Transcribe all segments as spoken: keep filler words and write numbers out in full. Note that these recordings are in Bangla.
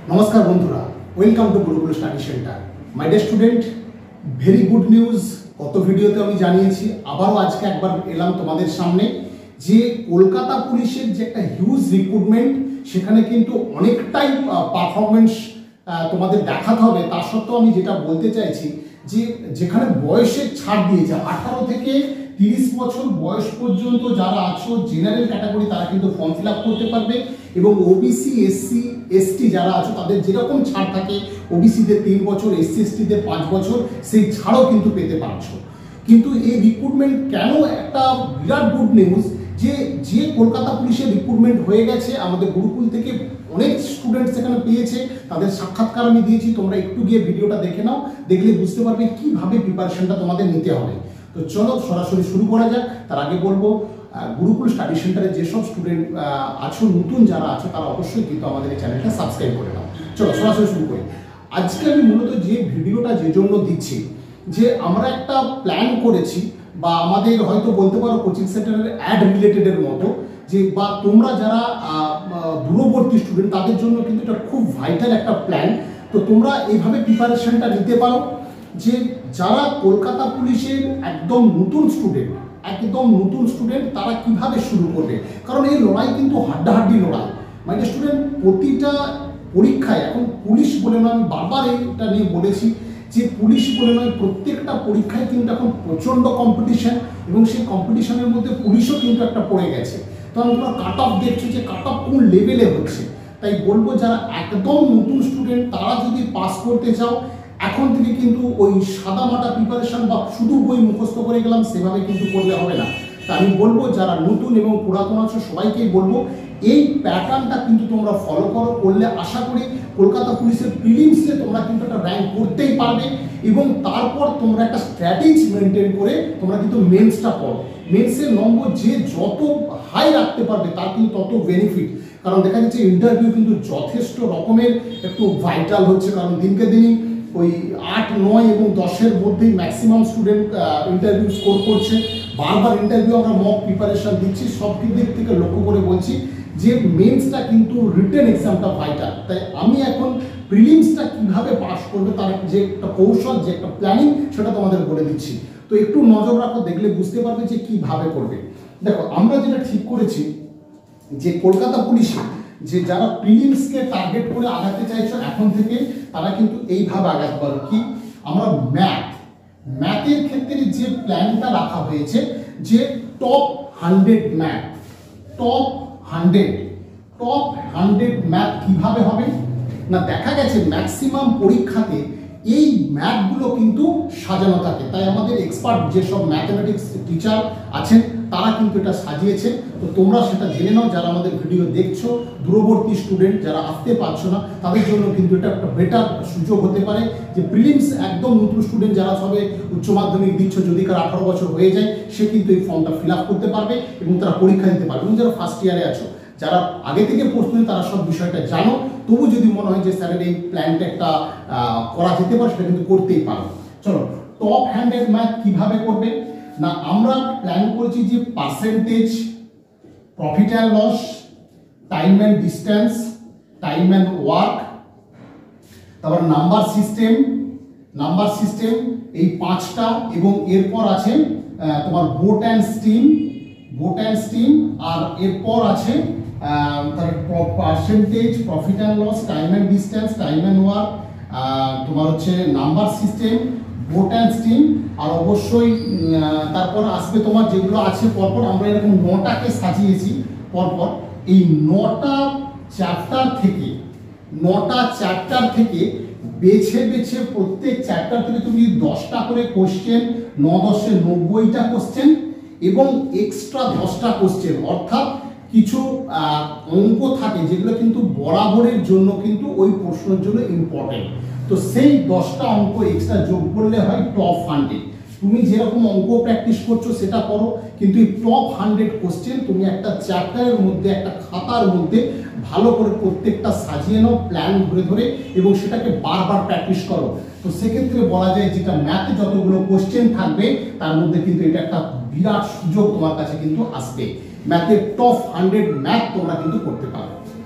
নমস্কার বন্ধুরা, welcome to Gurukul study centre. My dear student, very good news. গত ভিডিওতে আমি জানিয়েছি, আবারও আজকে একবার এলাম তোমাদের সামনে যে কলকাতা পুলিশের যে একটা হিউজ রিক্রুটমেন্ট, সেখানে কিন্তু অনেকটাই পারফরমেন্স তোমাদের দেখাতে হবে। তা সত্ত্বেও আমি যেটা বলতে চাইছি যে যেখানে বয়সের ছাড় দিয়েছে, আঠারো থেকে তিরিশ বছর বয়স পর্যন্ত যারা আছো জেনারেল ক্যাটাগরি, তারা কিন্তু ফর্ম ফিল আপ করতে পারবে। এবং ওবিসি, এসসি, এসটি যারা আছো তাদের যেরকম ছাড় থাকে, ওবিসিদের তিন বছর, এসসি এসটিদের পাঁচ বছর, সেই ছাড়ও কিন্তু পেতে পারছো। কিন্তু এই রিক্রুটমেন্ট কেন একটা বিরাট গুড নিউজ, যে যে কলকাতা পুলিশের রিক্রুটমেন্ট হয়ে গেছে, আমাদের গুরুকুল থেকে অনেক স্টুডেন্ট সেখানে পেয়েছে, তাদের সাক্ষাৎকার আমি দিয়েছি। তোমরা একটু গিয়ে ভিডিওটা দেখে নাও, দেখলে বুঝতে পারবে কিভাবে প্রিপারেশনটা তোমাদের নিতে হবে। তো চলো সরাসরি শুরু করা যাক। তার আগে বলবো, গুরুকুল স্টাডি সেন্টারে যেসব স্টুডেন্ট আছো, নতুন যারা আছো, তারা অবশ্যই কিন্তু আমাদের এই চ্যানেলটা সাবস্ক্রাইব করে নাও। চলো সরাসরি শুরু করি। আজকে আমি মূলত যে ভিডিওটা যে জন্য দিচ্ছি, যে আমরা একটা প্ল্যান করেছি, বা আমাদের হয়তো বলতে পারো কোচিং সেন্টারের অ্যাড রিলেটেডের মতো, যে বা তোমরা যারা দূরবর্তী স্টুডেন্ট, তাদের জন্য কিন্তু এটা খুব ভাইটাল একটা প্ল্যান। তো তোমরা এইভাবে প্রিপারেশনটা নিতে পারো যে যারা কলকাতা পুলিশের একদম নতুন স্টুডেন্ট, একদম নতুন স্টুডেন্ট তারা কিভাবে শুরু করবে। কারণ এই লড়াই কিন্তু হাড্ডাহাড্ডি লড়াই। মানে স্টুডেন্ট প্রতিটা পরীক্ষায়, এখন পুলিশ বলে নয়, আমি বারবার এটা নিয়ে বলেছি যে পুলিশ বলে নয়, প্রত্যেকটা পরীক্ষায় কিন্তু এখন প্রচণ্ড কম্পিটিশন, এবং সেই কম্পিটিশনের মধ্যে পুলিশও কিন্তু একটা পড়ে গেছে। তখন তোমরা কাট অফ দেখছো যে কাট অফ কোন লেভেলে হচ্ছে। তাই বলবো, যারা একদম নতুন স্টুডেন্ট তারা যদি পাস করতে চাও, এখন থেকে কিন্তু ওই সাদা মাটা প্রিপারেশন বা শুধু বই মুখস্থ করে গেলাম সেভাবে কিন্তু করলে হবে না। তা আমি বলবো, যারা নতুন এবং পুরাতন আছো সবাইকেই বলবো, এই প্যাটার্নটা কিন্তু তোমরা ফলো করো। করলে আশা করি কলকাতা পুলিশের প্রিলিমসে তোমরা কিন্তু একটা র্যাঙ্ক করতেই পারবে। এবং তারপর তোমরা একটা স্ট্র্যাটেজি মেনটেন করে তোমরা কিন্তু মেন্সটা পড়ো। মেন্সের নম্বর যে যত হাই রাখতে পারবে তার কিন্তু তত বেনিফিট। কারণ দেখা যাচ্ছে ইন্টারভিউ কিন্তু যথেষ্ট রকমের একটু ভাইটাল হচ্ছে। কারণ দিনকে দিনই ওই আট, নয় এবং দশের মধ্যেই ম্যাক্সিমাম স্টুডেন্ট ইন্টারভিউ স্কোর করছে। বারবার ইন্টারভিউ আমরা মক প্রিপারেশন দিচ্ছি। সব দিক থেকে লক্ষ্য করে বলছি যে মেন্সটা কিন্তু রিটেন এক্সামটা ভাইটাল। তাই আমি এখন প্রিলিমসটা কিভাবে পাস করবে তার যে একটা কৌশল, যে একটা প্ল্যানিং, সেটা তোমাদের বলে দিচ্ছি। তো একটু নজর রাখো, দেখলে বুঝতে পারবে যে কিভাবে করবে। দেখো, আমরা যেটা ঠিক করেছি যে কলকাতা পুলিশে যে যারা প্রিলিমসকে টার্গেট করে আগাতে চাইছো এখন থেকে, তারা কিন্তু এইভাবে আগাতে পারো। কি, আমরা ম্যাথ ম্যাথের ক্ষেত্রে যে প্ল্যানটা রাখা হয়েছে, যে top hundred math, top hundred top hundred math কিভাবে হবে না, দেখা গেছে ম্যাক্সিমাম পরীক্ষাতে এই ম্যাথগুলো কিন্তু সাজানো থাকে। তাই আমাদের এক্সপার্ট যেসব ম্যাথমেটিক্স টিচার আছেন তারা কিন্তু এটা সাজিয়েছে। তো তোমরা সেটা জেনে নাও। যারা আমাদের ভিডিও দেখছো, দূরবর্তী স্টুডেন্ট যারা আসতে পারছো না, তাদের জন্য কিন্তু এটা একটা বেটার সুযোগ হতে পারে। যে প্রিলিমস একদম নতুন স্টুডেন্ট যারা সবে উচ্চ মাধ্যমিক দিচ্ছ, যদি কার আঠারো বছর হয়ে যায়, সে কিন্তু এই ফর্মটা ফিল আপ করতে পারবে এবং তারা পরীক্ষা দিতে পারবে। এবং যারা ফার্স্ট ইয়ারে আছো, যারা আগে থেকে প্রস্তুতি, তারা সব বিষয়টা জানো। তবু যদি মনে হয় যে স্যারের এই প্ল্যানটা একটা করা যেতে পারে, সেটা কিন্তু করতেই পারো। চলো, টপ হ্যান্ডেড ম্যাথ কিভাবে করবে না, আমরা প্ল্যান করেছি যে percentage, profit and loss, time and distance, time and work, তারপর নাম্বার সিস্টেম, নাম্বার সিস্টেম এই পাঁচটা। এবং এরপর আছে তোমার boat and stream, boat and stream. আর এরপর আছে তার percentage, profit and loss, time and distance, time and work, তোমার হচ্ছে number system, boat and stream. আর অবশ্যই তারপর আসবে তোমার যেগুলো আছে পরপর, আমরা এরকম নটাকে সাজিয়েছি পরপর। এই নটা চ্যাপ্টার থেকে নটা চ্যাপ্টার থেকে বেছে বেছে প্রত্যেক চ্যাপ্টার থেকে তুমি দশটা করে কোশ্চেন, ন দশে নব্বইটা কোশ্চেন এবং এক্সট্রা দশটা কোশ্চেন, অর্থাৎ কিছু অঙ্ক থাকে যেগুলো কিন্তু বরাবরের জন্য কিন্তু ওই প্রশ্নের জন্য ইম্পর্টেন্ট। তো সেই দশটা অঙ্ক এক্সট্রা যোগ করলে হয় টপ হান্ড্রেড। তুমি যেরকম অঙ্ক প্র্যাকটিস করছো সেটা করো, কিন্তু এই টপ হান্ড্রেড কোশ্চেন তুমি একটা চ্যাপ্টারের মধ্যে, একটা খাতার মধ্যে ভালো করে প্রত্যেকটা সাজিয়ে নাও প্ল্যান ধরে ধরে, এবং সেটাকে বারবার প্র্যাকটিস করো। তো সেক্ষেত্রে বলা যায় যেটা ম্যাথে যতগুলো কোশ্চেন থাকবে তার মধ্যে কিন্তু এটা একটা বিরাট সুযোগ তোমার কাছে কিন্তু আসবে। ম্যাথের টপ হান্ড্রেড ম্যাথ তোমরা কিন্তু করতে পারো।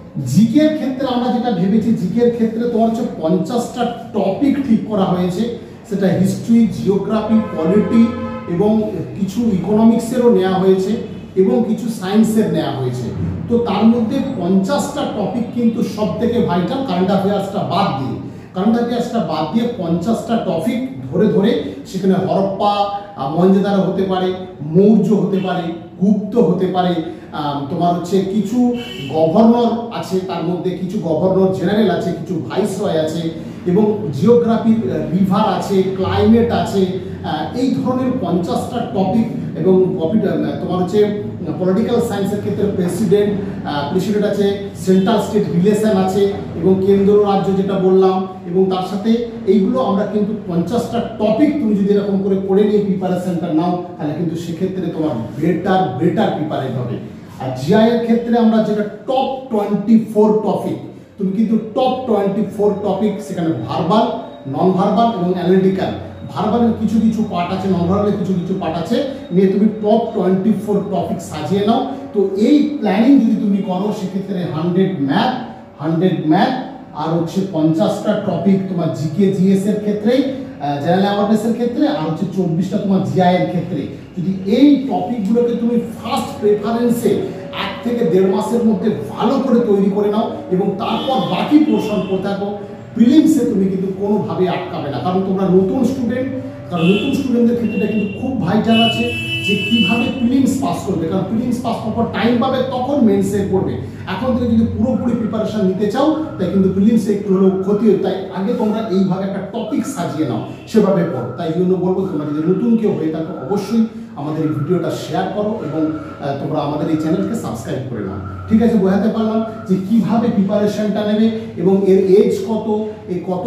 জিকে এর ক্ষেত্রে আমরা যেটা ভেবেছি, জিকে এর ক্ষেত্রে তোমার হচ্ছে পঞ্চাশটা টপিক ঠিক করা হয়েছে, সেটা হিস্ট্রি, জিওগ্রাফি, পলিটি এবং কিছু ইকোনমিক্সেরও নেওয়া হয়েছে এবং কিছু সায়েন্সের নেওয়া হয়েছে। তো তার মধ্যে পঞ্চাশটা টপিক কিন্তু সব থেকে ভাইটাল, কারেন্ট অ্যাফেয়ার্সটা বাদ দিয়ে কারেন্ট অ্যাফেয়ার্সটা বাদ দিয়ে পঞ্চাশটা টপিক ধরে ধরে সেখানে হরপ্পা, মহেঞ্জোদারো হতে পারে, মৌর্য হতে পারে, গুপ্ত হতে পারে, তোমার হচ্ছে কিছু গভর্নর আছে, তার মধ্যে কিছু গভর্নর জেনারেল আছে, কিছু ভাইসরয় আছে এবং জিওগ্রাফির রিভার আছে, ক্লাইমেট আছে, এই ধরনের পঞ্চাশটা টপিক এবং তোমার হচ্ছে পলিটিক্যাল সায়েন্সের ক্ষেত্রে প্রেসিডেন্ট প্রেসিডেন্ট আছে, সেন্ট্রাল স্টেট রিলেশন আছে এবং কেন্দ্র রাজ্য যেটা বললাম, এবং তার সাথে এইগুলো আমরা কিন্তু পঞ্চাশটা টপিক তুমি যদি এরকম করে পড়ে নিয়ে প্রিপারেশনটা নাও তাহলে কিন্তু সেক্ষেত্রে তোমার বেটার বেটার প্রিপারেট হবে। আর জিআই এর ক্ষেত্রে আমরা যেটা টপ টোয়েন্টি ফোর টপিক, তুমি কিন্তু টপ টোয়েন্টি ফোর টপিক সেখানে ভার্বাল, নন ভার্বাল এবং অ্যানালিটিক্যাল, ভার্বালের কিছু কিছু পার্ট আছে, নন ভার্বালের কিছু কিছু পার্ট আছে, নিয়ে তুমি টপ টোয়েন্টি ফোর টপিক সাজিয়ে নাও। তো এই প্ল্যানিং যদি তুমি করো সেক্ষেত্রে হান্ড্রেড ম্যাথ হান্ড্রেড ম্যাথ আর হচ্ছে পঞ্চাশটা টপিক তোমার জিকে জিএস এর ক্ষেত্রে, জেনারেল অ্যাওয়ারনেসের ক্ষেত্রে, আর হচ্ছে চব্বিশটা তোমার জিআই এর ক্ষেত্রে, যদি এই টপিকগুলোকে তুমি ফার্স্ট প্রেফারেন্সে এক থেকে দেড় মাসের মধ্যে ভালো করে তৈরি করে নাও এবং তারপর বাকি পোর্শন পড়তে থাকো, প্রিলিমসে তুমি কিন্তু কোনোভাবে আটকাবে না। কারণ তোমরা নতুন স্টুডেন্ট, কারণ নতুন স্টুডেন্টদের ক্ষেত্রে কিন্তু খুব ভাইটাল আছে যে কিভাবে প্রিলিমস পাস করবে, কারণ প্রিলিমস পাস করার পর টাইম পাবে তখন মেন্সে করবে। এখন থেকে যদি পুরোপুরি প্রিপারেশন নিতে চাও তাই কিন্তু প্রিলিমসে একটু হলেও ক্ষতি হয়, তাই আগে তোমরা এইভাবে একটা টপিক সাজিয়ে নাও, সেভাবে পড়ো। তাই জন্য বলবো তোমরা যদি নতুন কেউ হয়ে থাকো অবশ্যই আমাদের এই ভিডিওটা শেয়ার করো এবং তোমরা আমাদের এই চ্যানেলকে সাবস্ক্রাইব করে নাও। ঠিক আছে, বোঝাতে পারলাম যে কিভাবে প্রিপারেশনটা নেবে এবং এর এজ কত, এই কত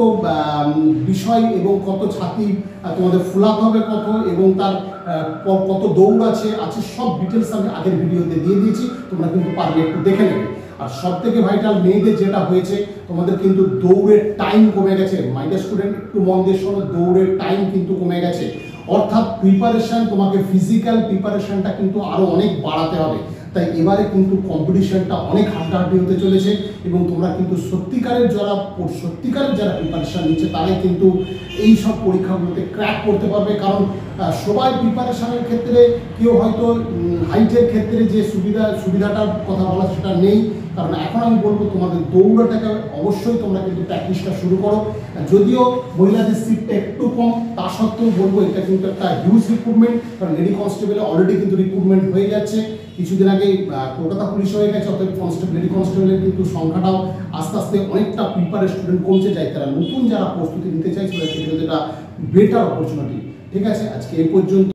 বিষয় এবং কত ছাতি তোমাদের ফুলাতে হবে কত এবং তার কত দৌড় আছে আছে সব ডিটেলস আমি আগের ভিডিওতে দিয়ে দিয়েছি, তোমরা কিন্তু পারবে একটু দেখে নেবে। আর সব থেকে ভাইটাল মেয়েদের যেটা হয়েছে, তোমাদের কিন্তু দৌড়ের টাইম কমে গেছে। মাই ডিয়ার স্টুডেন্ট, একটু মন দিয়ে শোনো, দৌড়ের টাইম কিন্তু কমে গেছে, অর্থাৎ প্রিপারেশন, তোমাকে ফিজিক্যাল প্রিপারেশনটা কিন্তু আরো অনেক বাড়াতে হবে। তাই এবারে কিন্তু কম্পিটিশনটা অনেক হাড্ডাহাড্ডি হতে চলেছে এবং তোমরা কিন্তু সত্যিকারের যারা সত্যিকারের যারা প্রিপারেশন নিচ্ছে তারাই কিন্তু এই সব পরীক্ষাগুলোতে ক্র্যাক করতে পারবে। কারণ সবাই প্রিপারেশনের ক্ষেত্রে কেউ হয়তো হাইটের ক্ষেত্রে যে সুবিধা সুবিধাটার কথা বলা সেটা নেই, কারণ এখন আমি বলবো তোমাদের দৌড়াটাকে অবশ্যই তোমরা কিন্তু প্র্যাকটিসটা শুরু করো। যদিও মহিলাদের সিটটা একটু কম, তা সত্ত্বেও বলবো এটা কিন্তু একটা হিউজ রিক্রুটমেন্ট, কারণ লেডি কনস্টেবলে অলরেডি কিন্তু রিক্রুটমেন্ট হয়ে যাচ্ছে। কিছুদিন আগে কলকাতা পুলিশ হয়ে গেছে, অর্থাৎ কনস্টেবল লেডি কনস্টেবলের কিন্তু সংখ্যাটাও আস্তে আস্তে অনেকটা প্রিপারেড স্টুডেন্ট কমছে যায়, তারা নতুন যারা প্রস্তুতি নিতে চাইছে তাদের এটা বেটার অপরচুনিটি। ঠিক আছে, আজকে এই পর্যন্ত।